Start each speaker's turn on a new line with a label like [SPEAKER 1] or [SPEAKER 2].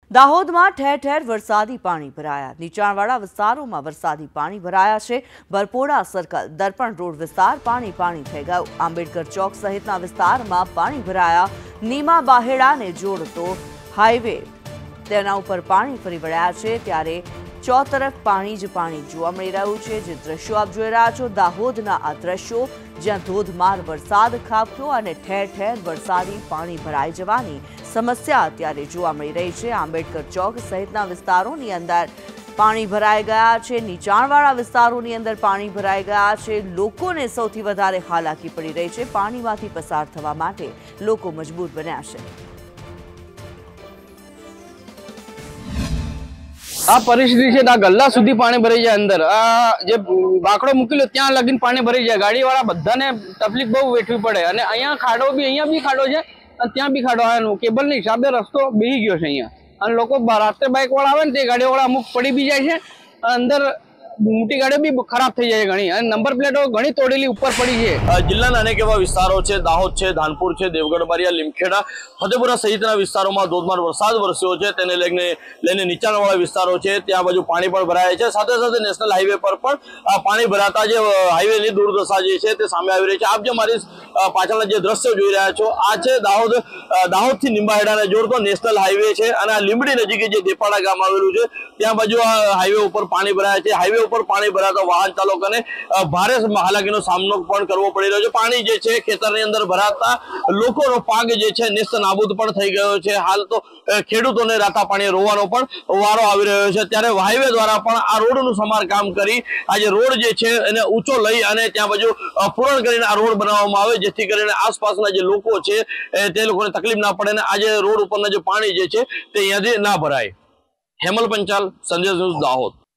[SPEAKER 1] દાહોદમાં ઠેર ઠેર વરસાદી પાણી ભરાયા। નીચાણવાળા વિસ્તારોમાં વરસાદી પાણી ભરાયા છે। બરપોડા સર્કલ દર્પણ રોડ વિસ્તાર પાણી પાણી થઈ ગયો। આંબેડકર ચોક સહિતના વિસ્તારમાં પાણી ભરાયા। નીમા બાહેડાને જોડતો હાઈવે તેના ઉપર પાણી ફરી વળ્યા છે, ત્યારે ચોતરફ પાણી જ પાણી જોવા મળી રહ્યું છે। જે દ્રશ્યો આપ જોઈ રહ્યા છો, દાહોદના આ દ્રશ્યો જ્યાં ધોધમાર વરસાદ ખાબક્યો અને ઠેર ઠેર વરસાદી પાણી ભરાઈ જવાની સમસ્યા અત્યારે જોવા મળી રહી છે। આંબેડકર ચોક સહિતના વિસ્તારોની અંદર પાણી ભરાઈ ગયા છે। નીચાણવાળા વિસ્તારોની અંદર પાણી ભરાઈ ગયા છે। લોકોને સૌથી વધારે હાલાકી પડી રહી છે। પાણીમાંથી પસાર થવા માટે લોકો મજબૂર બન્યા છે।
[SPEAKER 2] આ પરિસ્થિતિ છે, આ ગલ્લા સુધી પાણી ભરાઈ જાય। અંદર આ જે બાકડો મૂકેલો ત્યાં લગીને પાણી ભરાઈ જાય। ગાડીવાળા બધાને તકલીફ બહુ વેઠવી પડે। અને અહીંયા ખાડો બી, અહીંયા બી ખાડો છે અને ત્યાં બી ખાડો આવે। કેબલની હિસાબે રસ્તો બેસી ગયો છે અહીંયા। અને લોકો રાત્રે બાઇક વાળા આવે ને તે ગાડીવાળા અમુક પડી બી જાય છે। અંદર મોટી ગાડીઓ બી ખરાબ થઈ જાય ઘણી, અને નંબર પ્લેટો ઘણી તોડેલી ઉપર પડી છે।
[SPEAKER 3] જિલ્લાના અનેક એવા વિસ્તારો છે, દાહોદ છે, ધાનપુર છે, દેવગઢ બારિયા, લીમખેડા, ફતેપુરા સહિતના વિસ્તારોમાં ધોધમાર વરસાદ વરસ્યો છે। તેને લઈને નીચાણવાળા વિસ્તારો છે ત્યાં બાજુ પાણી પણ ભરાય છે। સાથે સાથે નેશનલ હાઈવે પર પણ પાણી ભરાતા જે હાઈવેની દુર્દશા જે છે તે સામે આવી રહી છે। આપ જે મારી પાછળના જે દ્રશ્યો જોઈ રહ્યા છો, આ છે દાહોદથી નિંબાહેડાને જોડતો નેશનલ હાઈવે છે। અને આ લીંબડી નજીક જે દેપાડા ગામ આવેલું છે ત્યાં બાજુ આ હાઈવે ઉપર પાણી ભરાય છે। હાઈવે ઉપર પાણી ભરાતા વાહન ચાલકોને ભારે હાલાકીનો સામનો પણ કરવો પડી રહ્યો છે। પાણી જે છે ખેતરની અંદર ભરાતા લોકોનો પાક જે છે નેસ્ત નાબૂદ પણ થઈ ગયો છે। હાલ તો ખેડૂતોને રાતા પાણી રોવાનો પણ વારો આવી રહ્યો છે। ત્યારે હાઈવે દ્વારા પણ આ રોડનું સમારકામ કરી આ જે રોડ જે છે એને ઊંચો લઈ અને ત્યાં બાજુ પૂરણ કરીને આ રોડ બનાવવામાં આવે, જેથી કરીને આસપાસના જે લોકો છે તે લોકોને તકલીફ ના પડે અને આ જે રોડ ઉપરના જે પાણી જે છે તે અહીંયાથી ના ભરાય। હેમલ પંચાલ, સંદેશ ન્યૂઝ, દાહોદ।